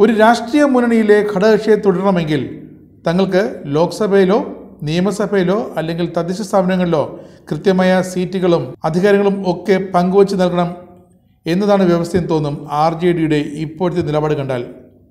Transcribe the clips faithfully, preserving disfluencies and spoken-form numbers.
ഒരു രാഷ്ട്രീയ മുന്നണിയിലെ ഘടകകക്ഷിയെ തുടരണമെങ്കിൽ തങ്ങൾക്ക് ലോക്സഭയിലോ നിയമസഭയിലോ അല്ലെങ്കിൽ തദ്ദേശ സ്ഥാപനങ്ങളിലോ കൃത്യമായ സീറ്റുകളും അധികാരങ്ങളും ഒക്കെ പങ്കുവച്ച് നൽകണം എന്നതാണ് വ്യവസ്ഥയെന്ന് തോന്നും. ആർ ജെ ഡിയുടെ ഇപ്പോഴത്തെ നിലപാട് കണ്ടാൽ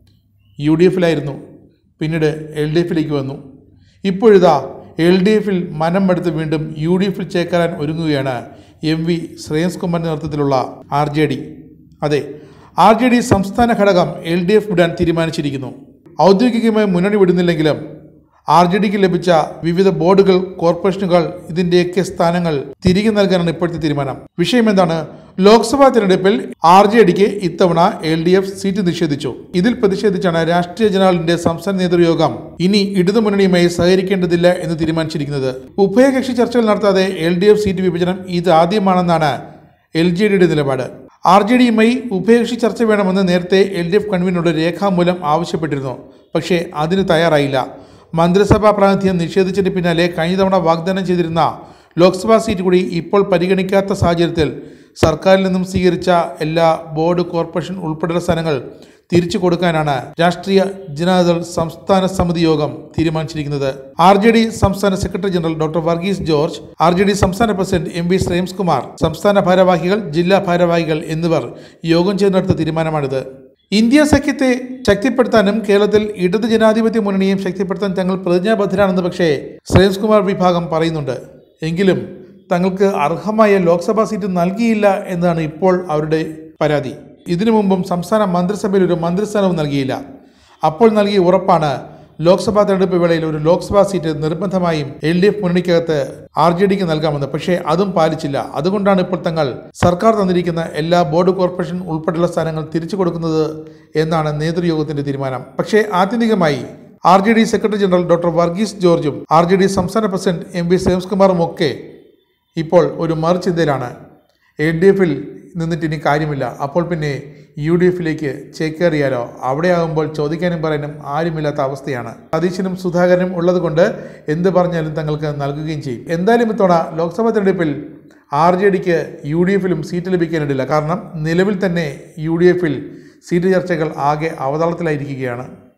യു ഡി എഫിലായിരുന്നു, പിന്നീട് എൽ ഡി എഫിലേക്ക് വന്നു. ഇപ്പോഴിതാ എൽ ഡി എഫിൽ മനം എടുത്ത് വീണ്ടും യു ഡി എഫിൽ ചേക്കാറാൻ ഒരുങ്ങുകയാണ് എം വി ശ്രേയസ് കുമാറിൻ്റെ നേതൃത്വത്തിലുള്ള ആർ ജെ ഡി. അതെ, ആർ ജെ ഡി സംസ്ഥാന ഘടകം എൽ ഡി എഫ് വിടാൻ തീരുമാനിച്ചിരിക്കുന്നു. ഔദ്യോഗികമായി മുന്നണി വിടുന്നില്ലെങ്കിലും ആർ ജെ ഡിക്ക് ലഭിച്ച വിവിധ ബോർഡുകൾ, കോർപ്പറേഷനുകൾ, ഇതിൻ്റെയൊക്കെ സ്ഥാനങ്ങൾ തിരികെ നൽകാനാണ് ഇപ്പോഴത്തെ തീരുമാനം. വിഷയം എന്താണ്? ലോക്സഭാ തിരഞ്ഞെടുപ്പിൽ ആർ ജെ ഡിക്ക് ഇത്തവണ എൽ ഡി എഫ് സീറ്റ് നിഷേധിച്ചു. ഇതിൽ പ്രതിഷേധിച്ചാണ് രാഷ്ട്രീയ ജനതാദളിന്റെ സംസ്ഥാന നേതൃയോഗം ഇനി ഇടതുമുന്നണിയുമായി സഹകരിക്കേണ്ടതില്ല എന്ന് തീരുമാനിച്ചിരിക്കുന്നത്. ഉഭയകക്ഷി ചർച്ചകൾ നടത്താതെ എൽ ഡി എഫ് സീറ്റ് വിഭജനം ഇതാദ്യമാണെന്നാണ് എൽ ജെ ഡിയുടെ നിലപാട്. ആർ ജെ ഡിയുമായി ഉഭയകക്ഷി ചർച്ച വേണമെന്ന് നേരത്തെ എൽ ഡി എഫ് കൺവീനറുടെ രേഖാമൂലം ആവശ്യപ്പെട്ടിരുന്നു. പക്ഷേ അതിന് തയ്യാറായില്ല. മന്ത്രിസഭാ പ്രാതിനിധ്യം നിഷേധിച്ചതിന് പിന്നാലെ കഴിഞ്ഞ തവണ വാഗ്ദാനം ചെയ്തിരുന്ന ലോക്സഭാ സീറ്റ് കൂടി ഇപ്പോൾ പരിഗണിക്കാത്ത സാഹചര്യത്തിൽ സർക്കാരിൽ നിന്നും സ്വീകരിച്ച എല്ലാ ബോർഡ്, കോർപ്പറേഷൻ ഉൾപ്പെടെയുള്ള സ്ഥാനങ്ങൾ തിരിച്ചു കൊടുക്കാനാണ് രാഷ്ട്രീയ ജനതാദൾ സംസ്ഥാന സമിതി യോഗം തീരുമാനിച്ചിരിക്കുന്നത്. ആർ ജെ ഡി സംസ്ഥാന secretary general doctor Varghese George, R J D സംസ്ഥാന president M V Shreyams Kumar, സംസ്ഥാന ഭാരവാഹികൾ, ജില്ലാ ഭാരവാഹികൾ എന്നിവർ യോഗം ചേർന്നെടുത്ത തീരുമാനമാണിത്. ഇന്ത്യ സഖ്യത്തെ ശക്തിപ്പെടുത്താനും കേരളത്തിൽ ഇടത് ജനാധിപത്യ മുന്നണിയും ശക്തിപ്പെടുത്താൻ തങ്ങൾ പ്രതിജ്ഞാബദ്ധരാണെന്ന് പക്ഷേ ശ്രേയസ് കുമാർ വിഭാഗം പറയുന്നുണ്ട്. എങ്കിലും തങ്ങൾക്ക് അർഹമായ ലോക്സഭാ സീറ്റ് നൽകിയില്ല എന്നതാണ് ഇപ്പോൾ അവരുടെ പരാതി. ഇതിനു മുമ്പും സംസ്ഥാന മന്ത്രിസഭയിൽ ഒരു മന്ത്രിസ്ഥാനവും നൽകിയില്ല. അപ്പോൾ നൽകിയ ഉറപ്പാണ് ലോക്സഭാ തെരഞ്ഞെടുപ്പ് വേളയിൽ ഒരു ലോക്സഭാ സീറ്റ് നിർബന്ധമായും എൽ ഡി എഫ് മുന്നണിക്കകത്ത് ആർ ജെ ഡിക്ക് നൽകാമെന്ന്. പക്ഷേ അതും പാലിച്ചില്ല. അതുകൊണ്ടാണ് ഇപ്പോൾ തങ്ങൾ സർക്കാർ തന്നിരിക്കുന്ന എല്ലാ ബോർഡ്, കോർപ്പറേഷൻ ഉൾപ്പെടെയുള്ള സ്ഥാനങ്ങൾ തിരിച്ചു കൊടുക്കുന്നത് എന്നാണ് നേതൃയോഗത്തിന്റെ തീരുമാനം. പക്ഷേ ആത്യന്തികമായി R J D secretary general doctor Varghese ജോർജും ആർ ജെ ഡി സംസ്ഥാന പ്രസിഡന്റ് എം വി ശ്രേയസ് കുമാറും ഒക്കെ ഇപ്പോൾ ഒരു മറുചിന്തയിലാണ്. എൽ ഡി എഫിൽ നിന്നിട്ട് ഇനി കാര്യമില്ല, അപ്പോൾ പിന്നെ യു ഡി എഫിലേക്ക് ചേക്കേറിയാലോ? അവിടെ ആകുമ്പോൾ ചോദിക്കാനും പറയാനും ആരുമില്ലാത്ത അവസ്ഥയാണ്. സതീശനും സുധാകരനും ഉള്ളത് കൊണ്ട് എന്ത് പറഞ്ഞാലും തങ്ങൾക്ക് നൽകുകയും ചെയ്യും. എന്തായാലും ഇത്തവണ ലോക്സഭാ തെരഞ്ഞെടുപ്പിൽ ആർ ജെ ഡിക്ക് യു ഡി എഫിലും സീറ്റ് ലഭിക്കാനില്ല. കാരണം നിലവിൽ തന്നെ യു ഡി എഫിൽ സീറ്റ് ചർച്ചകൾ ആകെ അവതാളത്തിലായിരിക്കുകയാണ്.